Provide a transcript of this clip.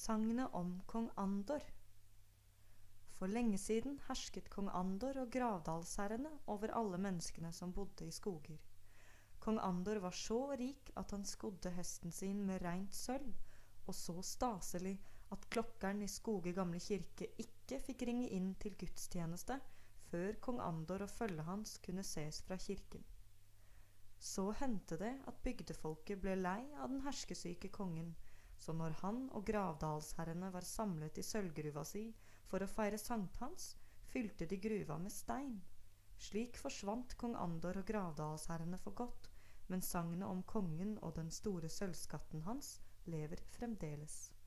Sagnet om kong Andor. For lenge siden hersket kong Andor og gravdalsherrene over alle menneskene som bodde i skoger. Kong Andor var så rik at han skodde hesten sin med rent sølv, og så staselig at klokkeren i Skoge gamle kirke ikke fikk ringe inn til gudstjeneste før kong Andor og følget hans kunne ses fra kirken. Så hendte det at bygdefolket ble lei av den herskesyke kongen, så når han og gravdalsherrene var samlet i sølvgruva si for å feire sankthans, fylte de gruva med stein. Slik forsvant kong Andor og gravdalsherrene for godt, men sagnet om kongen og den store sølvskatten hans lever fremdeles.